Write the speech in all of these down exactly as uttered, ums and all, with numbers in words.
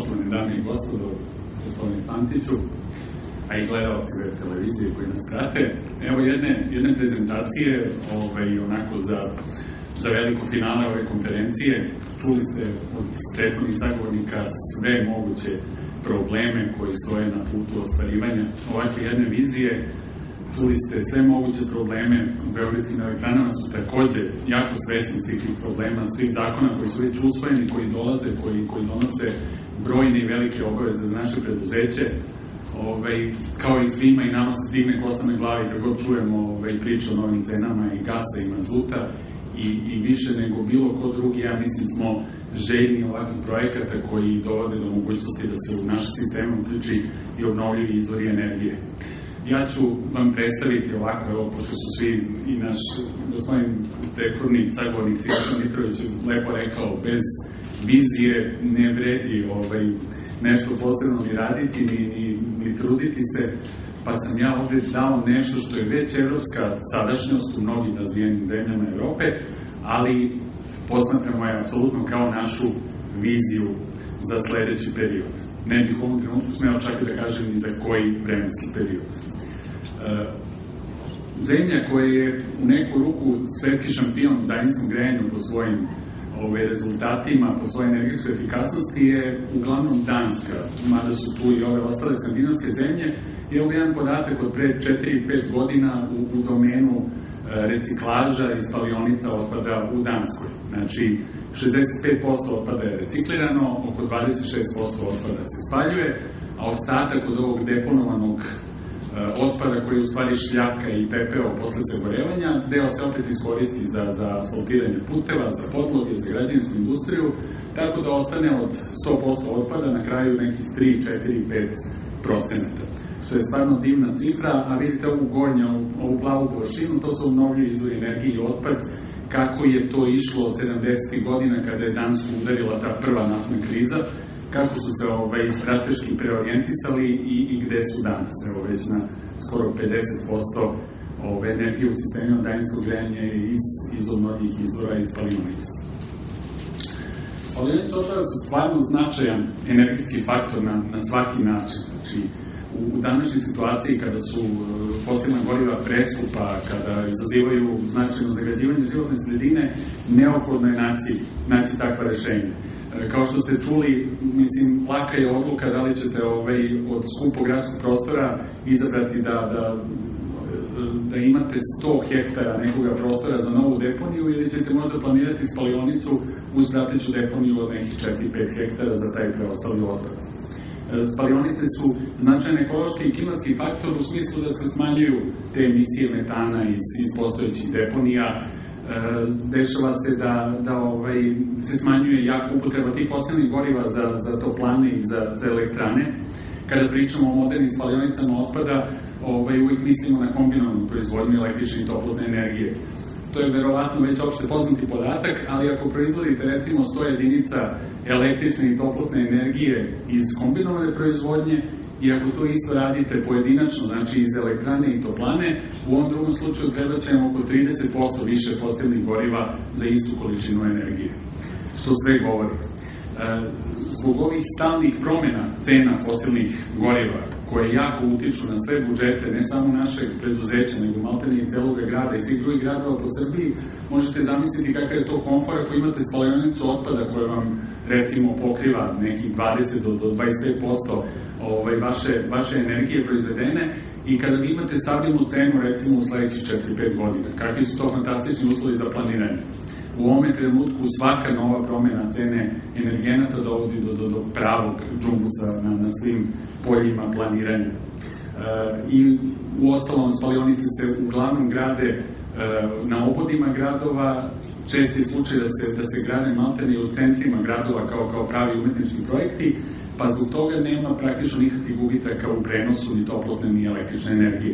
Poštovane dame i gospodo, gospodine Pantiću, a i gledalci web televizije koji nas prate, evo jedne, jedne prezentacije ovaj, onako za, za veliko finale ove konferencije. Čuli ste od prethodnih sagovornika sve moguće probleme koji stoje na putu ostvarivanja ovakve jedne vizije. Čuli ste sve moguće probleme. U Beogradskim elektranama su takođe jako svesni svih tih problema, svih zakona koji su već usvojeni, koji dolaze, koji, koji donose brojne i velike obaveze za naše preduzeće. Ove, kao i svima i nama se digne kosa na glavi kad god čujemo ove, priče o novim cenama i gasa i mazuta i, i više nego bilo ko drugi, ja mislim smo željni ovakvih projekata koji dovode do mogućnosti da se u naš sistem uključi i obnovljivi izvori energije. Ja ću vam predstaviti ovako, evo, pošto su svi i naš gospodin prethodnik, sagovornik Siniša Mitrović lepo rekao, bez vizije ne vredi ovaj, nešto posebno ni raditi, ni, ni, ni truditi se, pa sam ja ovde dao nešto što je već evropska sadašnjost u mnogim razvijenim zemljama Evrope, ali posmatramo je apsolutno kao našu viziju za sledeći period. Ne bih u ovom trenutku smela čak i da kažem ni za koji vremenski period. E, zemlja koja je u neku ruku svetski šampion u daljinskom grejanju po svojim ove, rezultatima, po svojoj energetskoj efikasnosti je uglavnom Danska, mada su tu i ove ostale skandinavske zemlje. I ovo je jedan podatak od pre četiri do pet godina u, u domenu e, reciklaža i spalionica otpada u Danskoj. Znači, šezdeset pet posto otpada je reciklirano, oko dvadeset šest posto otpada se spaljuje, a ostatak od ovog deponovanog e, otpada koji je u stvari šljaka i pepeo posle sagorevanja, deo se opet iskoristi za, za asfaltiranje puteva, za podloge, za građevinsku industriju, tako da ostane od sto posto otpada na kraju nekih tri, četiri, pet procenata. Što je stvarno divna cifra, a vidite ovu gornju, ovu plavu površinu, to su obnovljivi izvori energije i otpad, kako je to išlo od sedamdesetih godina kada je Dansku udarila ta prva naftna kriza, kako su se ovaj, strateški preorijentisali i, i gde su danas. Evo već na skoro pedeset posto ove energije u sistemima daljinskog grejanja iz, iz obnovljivih izvora iz spalionica. Spalionice otpada su stvarno značajan energetski faktor na, na svaki način. Znači, u današnjoj situaciji kada su fosilna goriva preskupa, kada izazivaju značajno zagađivanje životne sredine, neophodno je naći, naći takva rešenja. Kao što ste čuli, mislim, laka je odluka da li ćete ovaj, od skupog gradskog prostora izabrati da, da, da imate sto hektara nekoga prostora za novu deponiju ili ćete možda planirati spalionicu uz prateću deponiju od nekih četiri do pet hektara za taj preostali otpad. Spalionice su značajan ekološki i klimatski faktor u smislu da se smanjuju te emisije metana iz, iz postojećih deponija. E, dešava se da, da ovaj, se smanjuje jako upotreba tih fosilnih goriva za, za toplane i za, za elektrane. Kada pričamo o modernim spalionicama otpada, ovaj, uvijek mislimo na kombinovanu proizvodnju električne i toplotne energije. To je verovatno već opšte poznati podatak, ali ako proizvodite recimo sto jedinica električne i toplotne energije iz kombinovane proizvodnje i ako to isto radite pojedinačno, znači iz elektrane i toplane, u ovom drugom slučaju treba će vam oko trideset posto više fosilnih goriva za istu količinu energije. Što sve govori. Zbog ovih stalnih promjena cena fosilnih goriva, koje jako utiču na sve budžete, ne samo našeg preduzeća, nego maltene i celog grada i svih drugih gradova po Srbiji, možete zamisliti kakav je to komfor ako imate spalionicu otpada koja vam, recimo, pokriva nekih dvadeset do dvadeset pet posto ovaj, vaše, vaše energije proizvedene i kada vi imate stabilnu cenu, recimo, u sledećih četiri do pet godina. Kakvi su to fantastični uslovi za planiranje? U ovome trenutku svaka nova promjena cene energenata dovodi do, do, do pravog džumbusa na, na svim poljima planiranja. E, I u ostalom spalionice se uglavnom grade e, na obodima gradova, česti slučaj da se, da se grade maltene u centrima gradova kao, kao pravi umetnički projekti, pa zbog toga nema praktično nikakvih gubitaka u prenosu ni toplotne ni električne energije.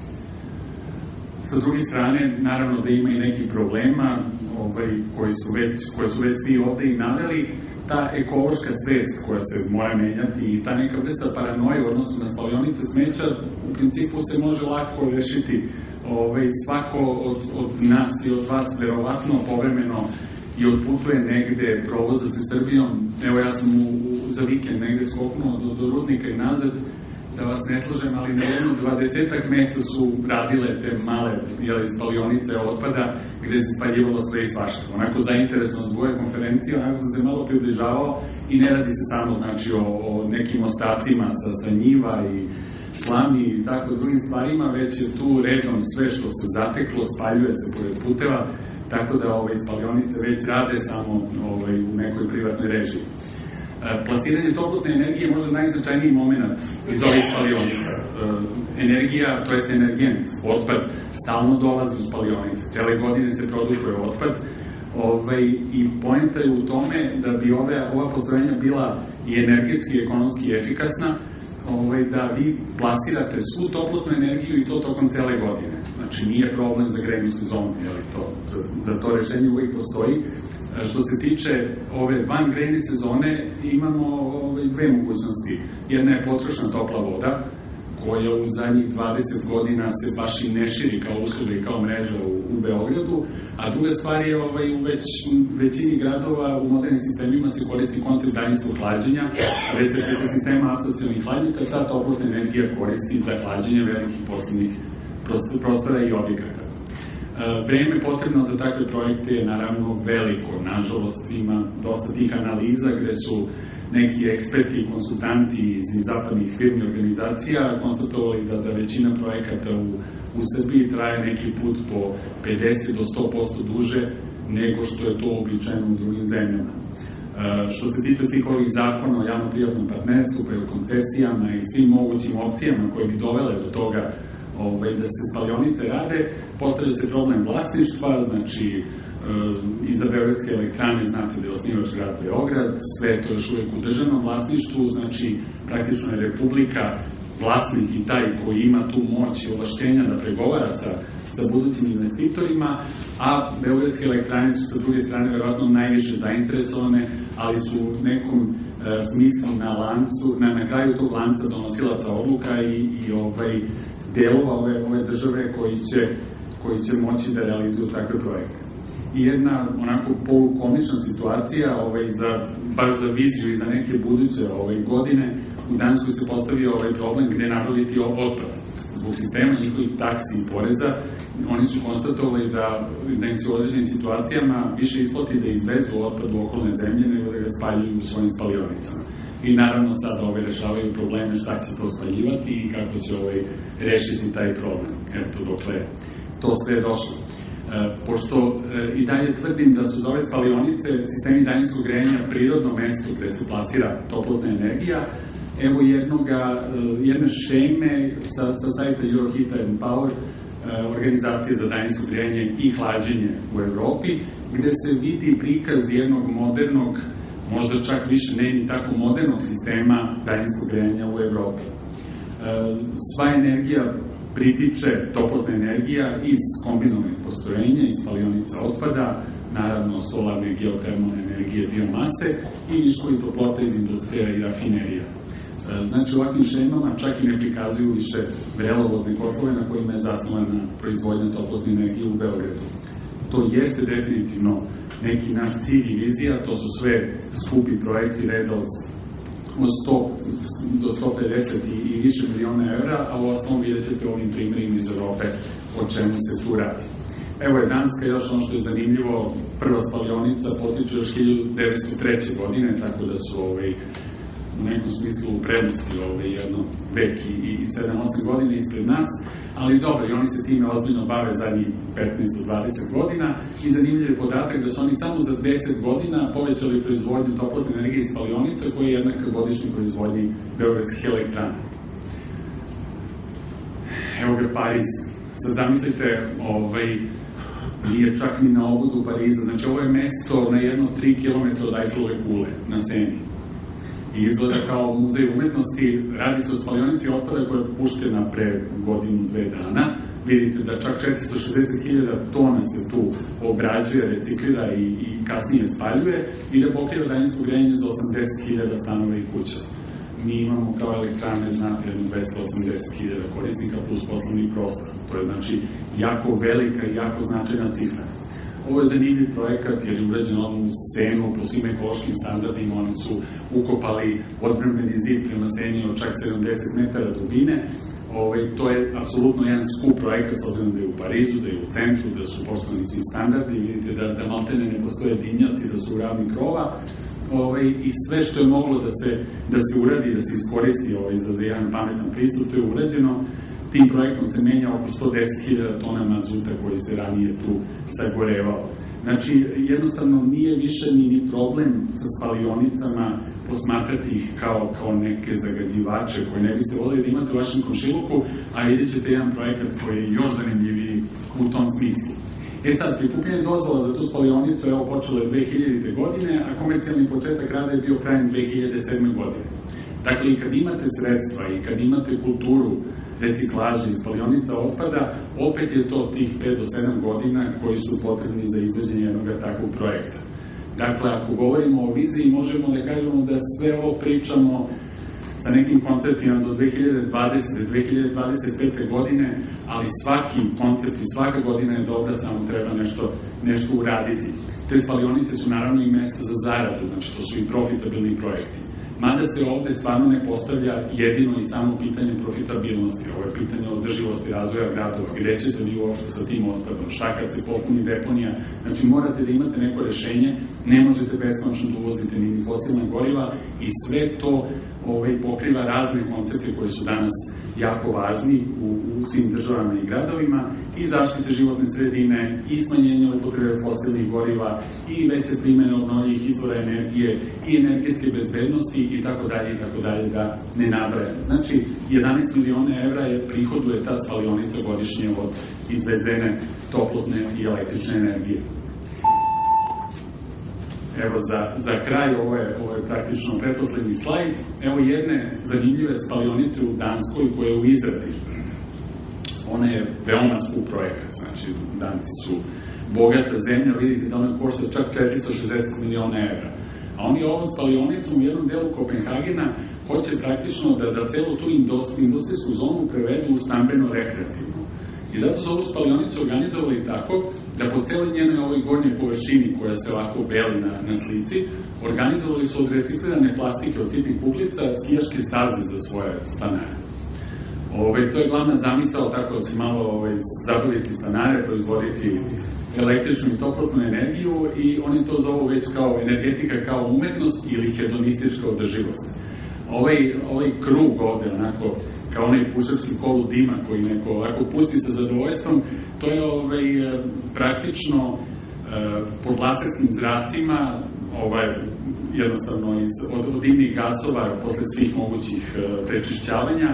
Sa druge strane, naravno da ima i nekih problema ovaj, koji su već, koje su već svi ovde i naveli, ta ekološka svest koja se mora menjati i ta neka vrsta paranoje u odnosu na spalionice smeća, u principu se može lako rešiti. Ovaj, svako od, od nas i od vas verovatno povremeno i otputuje negde, provoza se Srbijom. Evo, ja sam u, u, za vikend negde skoknuo do, do Rudnika i nazad, da vas ne slažem, ali na jedno dvadesetak mesta su radile te male jeli, spalionice otpada gde se spaljivalo sve i svašta. Onako zainteresovan zbog ove konferencije, onako sam se malo približavao i ne radi se samo znači, o, o nekim ostacima sa, sa njiva i slami i tako drugim stvarima, već je tu redom sve što se zateklo, spaljuje se pored puteva, tako da ove spalionice već rade samo ovaj, u nekoj privatnoj režiji. Plasiranje toplotne energije je možda najznačajniji moment iz ovih spalionica. Energija, to jest energent, otpad, stalno dolazi u spalionice. Cele godine se produkuje otpad ovaj, i poenta je u tome da bi ove, ova postrojenja bila i energetski i ekonomski efikasna, ovaj, da vi plasirate svu toplotnu energiju i to tokom cele godine. Znači, nije problem za grejnu sezonu, jeli to, za, za to rešenje uvijek postoji. Što se tiče ove van grejne sezone, imamo ove, dve mogućnosti. Jedna je potrošna topla voda, koja u zadnjih dvadeset godina se baš i ne širi kao usluga i kao mreža u, u Beogradu, a druga stvar je ovaj, u već, većini gradova u modernim sistemima se koristi koncept daljinskog hlađenja, a već se preko sistema apsorpcionih hladnjaka ta toplotna energija koristi za hlađenje velikih poslovnih prostora i objekata. Vreme potrebno za takve projekte je naravno veliko. Nažalost, ima dosta tih analiza gde su neki eksperti i konsultanti iz zapadnih firmi i organizacija konstatovali da, da većina projekata u, u Srbiji traje neki put po pedeset do sto posto duže nego što je to uobičajeno u drugim zemljama. Što se tiče svih ovih zakona o javno-privatnom partnerstvu, pa i o koncesijama i svim mogućim opcijama koje bi dovele do toga Ovaj, da se spalionice rade, postavlja se problem vlasništva, znači e, iza Beogradske elektrane znate da je osnivač grad Beograd, sve to još uvek u državnom vlasništvu, znači praktično je Republika vlasnik i taj koji ima tu moć i ovlašćenja da pregovara sa, sa budućim investitorima, a Beogradske elektrane su sa druge strane verovatno najviše zainteresovane, ali su u nekom e, smislu na lancu, na, na kraju tog lanca donosilaca odluka i, i ovaj delova ove, ove države koji će, koji će moći da realizuju takve projekte. I jedna onako polukomična situacija ovaj, za, baš za viziju i za neke buduće ovaj, godine, u Danskoj se postavio ovaj problem gde nabaviti otpad. Zbog sistema njihovih taksi i poreza, oni su konstatovali da, da im se u određenim situacijama više isplati da izvezu otpad u okolne zemlje nego da ga spaljuju u svojim spalionicama. I naravno sada ove rešavaju probleme šta će to spaljivati i kako će ovaj rešiti taj problem. Eto, dokle to sve je došlo. E, pošto e, i dalje tvrdim da su za ove spalionice sistemi daljinskog grejanja prirodno mesto gde se plasira toplotna energija, evo jednoga, jedne šeme sa, sa sajta Euroheat and Power, organizacije za daljinsko grejanje i hlađenje u Evropi, gde se vidi prikaz jednog modernog, možda čak više ne ni tako modernog sistema daljinskog grejanja u Evropi. Sva energija pritiče, toplotna energija iz kombinovanih postrojenja, iz spalionica otpada, naravno solarne, geotermalne energije, biomase i viškovi toplota iz industrija i rafinerija. Znači, ovakvim šemama čak i ne prikazuju više vrelovodne kotlove na kojima je zasnovana proizvodnja toplotne energije u Beogradu. To jeste definitivno neki naš cilj i vizija, to su sve skupi projekti reda od sto do sto pedeset i više miliona evra, a u osnovu vidjet ćete ovim primjerima iz Evrope o čemu se tu radi. Evo je Danska, još ono što je zanimljivo, prva spalionica potiče još hiljadu devetsto treće. godine, tako da su ovaj, u nekom smislu u prednosti ovaj, jedno vek i, i sedam osam godina ispred nas, ali dobro, i oni se time ozbiljno bave zadnjih petnaest do dvadeset godina i zanimljiv je podatak da su oni samo za deset godina povećali proizvodnju toplotne energije iz spalionica koja je jednaka godišnjoj proizvodnji beogradskih elektrana. Evo ga Pariz. Sad zamislite, ovaj, nije čak ni na obodu Pariza, znači ovo je mesto na jedno tri kilometra od Eiffelove kule, na Seni. I izgleda kao muzej umetnosti, radi se o spalionici otpada koja je puštena pre godinu, dve dana. Vidite da čak četiristo šezdeset hiljada tona se tu obrađuje, reciklira i, i kasnije spaljuje i da pokriva daljinsko grejanje za osamdeset hiljada stanova i kuća. Mi imamo kao elektrane, znate, jedno dvesta osamdeset hiljada korisnika plus poslovni prostor. To je znači jako velika i jako značajna cifra. Ovo je zanimljiv projekat jer je urađen u Senu po svim ekološkim standardima, oni su ukopali odbrambeni zid prema Seni od čak sedamdeset metara dubine. Ove, to je apsolutno jedan skup projekat, s obzirom da je u Parizu, da je u centru, da su poštovani svi standardi, vidite da, da maltene ne postoje dimnjaci, da su ravni krova, ove, i sve što je moglo da se, da se uradi, da se iskoristi ove, za, za jedan pametan pristup, to je urađeno. Tim projektom se menja oko sto deset hiljada tona mazuta koji se ranije tu sagorevao. Znači, jednostavno nije više ni, ni problem sa spalionicama posmatrati ih kao, kao neke zagađivače koje ne biste volili da imate u vašem komšiluku, a vidjet ćete jedan projekat koji je još zanimljiviji u tom smislu. E sad, prikupljanje dozvola za tu spalionicu je ovo počelo je dve hiljadite godine, a komercijalni početak rada je bio krajem dve hiljade sedme godine. Dakle, i kad imate sredstva i kad imate kulturu reciklaže i spalionica otpada, opet je to tih pet do sedam godina koji su potrebni za izvođenje jednog takvog projekta. Dakle, ako govorimo o viziji, možemo da kažemo da sve ovo pričamo sa nekim konceptima do dve hiljade dvadesete. dve hiljade dvadeset pete. godine, ali svaki koncept i svaka godina je dobra, samo treba nešto, nešto uraditi. Te spalionice su naravno i mesta za zaradu, znači to su i profitabilni projekti. Mada se ovde stvarno ne postavlja jedino i samo pitanje profitabilnosti, ovo je pitanje održivosti razvoja gradova, gde ćete vi uopšte sa tim otpadom, šta kad se popuni deponija, znači morate da imate neko rešenje, ne možete beskonačno da uvozite ni fosilna goriva i sve to ovaj, pokriva razne koncepte koji su danas jako važni u, u svim državama i gradovima, i zaštite životne sredine, i smanjenje upotrebe fosilnih goriva, i veće primene obnovljivih izvora energije, i energetske bezbednosti, i tako dalje, i tako dalje, da ne nabrajam. Znači, jedanaest miliona evra je prihoduje ta spalionica godišnje od izvezene toplotne i električne energije. Evo, za, za kraj, ovo je, ovo je praktično pretposlednji slajd, evo jedne zanimljive spalionice u Danskoj koja je u izradi. Ona je veoma skup projekat, znači Danci su bogata zemlja, vidite da ona košta čak četiristo šezdeset miliona evra. A oni ovom spalionicom u jednom delu Kopenhagena hoće praktično da, da celu tu industrijsku zonu prevedu u stambeno-rekreativnu. I zato su ovu spalionicu organizovali tako da po celoj njenoj ovoj gornjoj površini koja se ovako beli na, na slici, organizovali su od reciklirane plastike od sitnih kuglica skijaške staze za svoje stanare. Ove, to je glavna zamisao, tako da se malo ove, zabaviti stanare, proizvoditi električnu i toplotnu energiju, i oni to zovu već kao energetika, kao umetnost ili hedonistička održivost. Ovaj, ovaj krug ovde, onako, kao onaj pušački kolu dima koji neko ovako pusti sa zadovoljstvom, to je ovaj, praktično eh, pod laserskim zracima, ovaj, jednostavno iz, od, od dimnih gasova posle svih mogućih eh, prečišćavanja,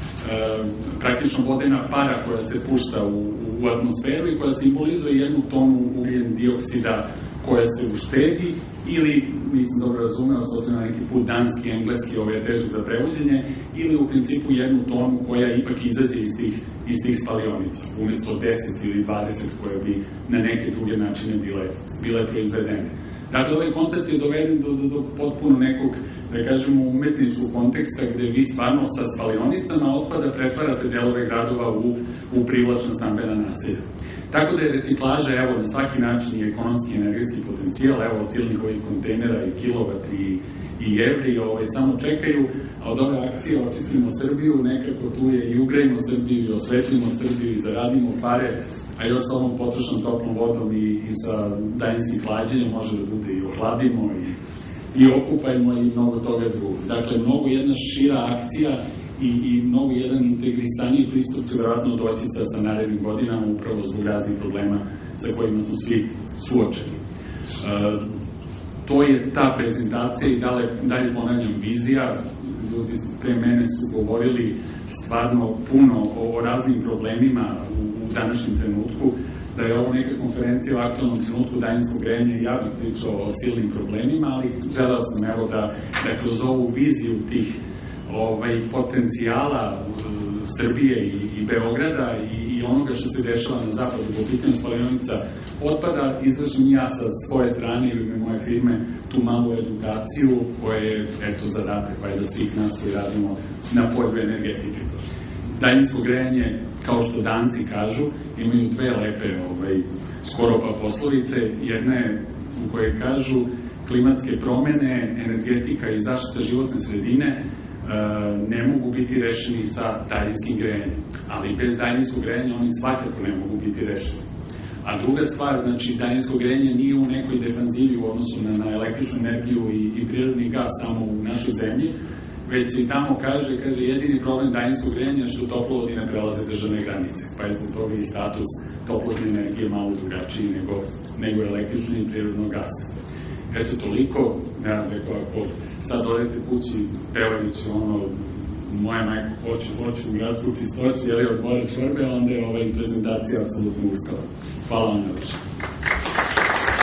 eh, praktično vodena para koja se pušta u, u atmosferu i koja simbolizuje jednu tonu ugljen dioksida koja se uštedi, ili, nisam dobro razumeo, s obzirom na neki put danski, engleski, ovo je težak za prevođenje, ili u principu jednu tonu koja ipak izađe iz tih, iz tih spalionica, umesto deset ili dvadeset koje bi na neke druge načine bile, bile proizvedene. Dakle, ovaj koncept je doveden do, do, do potpuno nekog, da kažemo, umetničkog konteksta gde vi stvarno sa spalionicama otpada pretvarate delove gradova u, u privlačna stambena naselja. Tako da je reciklaža, evo, na svaki način i ekonomski i energetski potencijal, evo, od silnih ovih kontejnera i kilovat i, i evri, ovaj, samo čekaju, a od ove akcije Očistimo Srbiju, nekako tu je i ugrejimo Srbiju, i osvetlimo Srbiju, i zaradimo pare, a još sa ovom potrošnom toplom vodom i, i sa daljinskim hlađenjem može da bude i ohladimo, i, i okupajmo, i mnogo toga drugo. Dakle, mnogo jedna šira akcija i, i mnogo jedan integrisaniji pristup će vjerojatno doći sa, sa narednim godinama, upravo zbog raznih problema sa kojima smo svi suočeni. E, to je ta prezentacija i dalje, dalje ponavljam vizija. Ljudi pre mene su govorili stvarno puno o, o raznim problemima u, u današnjem trenutku, da je ovo neka konferencija o aktualnom trenutku daljinskog grejanja i ja bih pričao o silnim problemima, ali želeo sam evo da, da kroz ovu viziju tih ovaj, potencijala uh, Srbije i, i Beograda i, i onoga što se dešava na zapadu po pitanju spalionica otpada, izvršim ja sa svoje strane ili ime moje firme tu malu edukaciju koja je, eto, zadatak valjda svih nas koji radimo na polju energetike. Daljinsko grejanje kao što Danci kažu, imaju dve lepe ovaj, skoro pa poslovice. Jedna je u kojoj kažu klimatske promene, energetika i zaštita životne sredine ne mogu biti rešeni sa daljinskim grejanjem, ali bez daljinskog grejanja oni svakako ne mogu biti rešeni. A druga stvar, znači, daljinsko grejanje nije u nekoj defanzivi u odnosu na, na električnu energiju i, i prirodni gas samo u našoj zemlji, već se i tamo kaže, kaže, jedini problem daljinskog grejanja što toplovodi ne prelaze državne granice, pa je zbog toga i status toplotne energije malo drugačiji nego, nego električni i prirodnog gasa. Eto, toliko, ja rekao, ako sad odete kući pevajući ono, moja majka hoću, hoću u gradsku čistoću, jeli od Bože čorbe, onda je ova prezentacija apsolutno uskala. Hvala vam najviše.